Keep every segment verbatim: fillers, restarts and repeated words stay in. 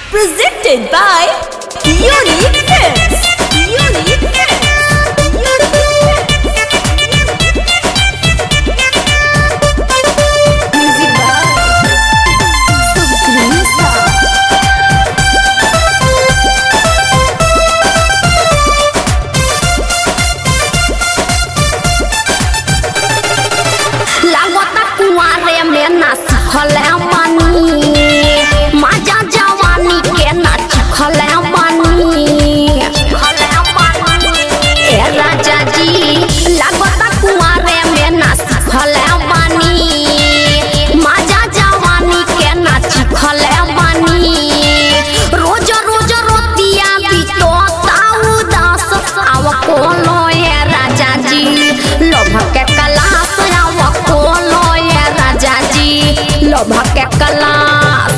Presented by Unique Films. Unique Films. Unique Films. Music by Supreme Star. लागता कुआरे में ना सिखले बानी मजा जवानी के ना सिखले बानी ए राजा जी लागता कुआरे में ना सिखले बानी मजा जवानी के ना सिखले बानी रोज रोज रोतिया बितोता उदास आव कोलो ए राजा जी लोभ के कलास आव कोलो ए राजा जी लोभ के कलास।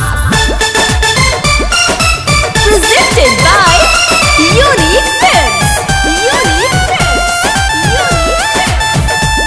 Presented by Unique Films. Unique Films. Unique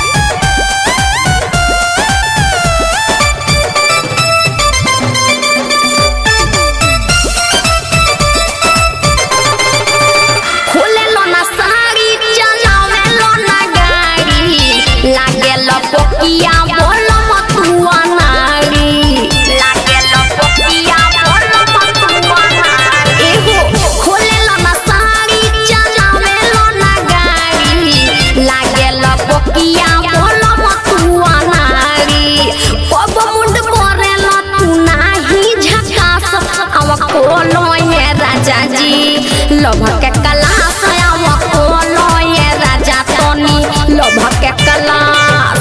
खोले लो ना साड़ी चलावे लो ना गाड़ी लागे लो पोकिया बोलो मतुआ नारी लागे लो पोकिया बोलो मतुआ नारी एहो खोले लो ना साड़ी चलावे लो ना गाड़ी लागे लो पोकिया बोलो मतुआ नारी कब मुंड करे लो तू नाही झकास आव कोलो ये राजा जी लोभ के कलास आव कोलो ये राजा तोनी लोभ के कलास।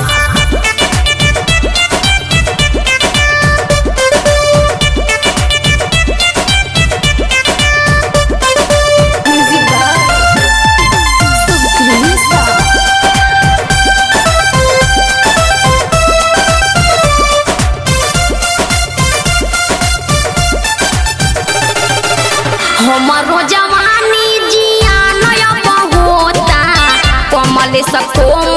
Music by Supreme Star. हमारो जवानी जियान अब होता कमल सको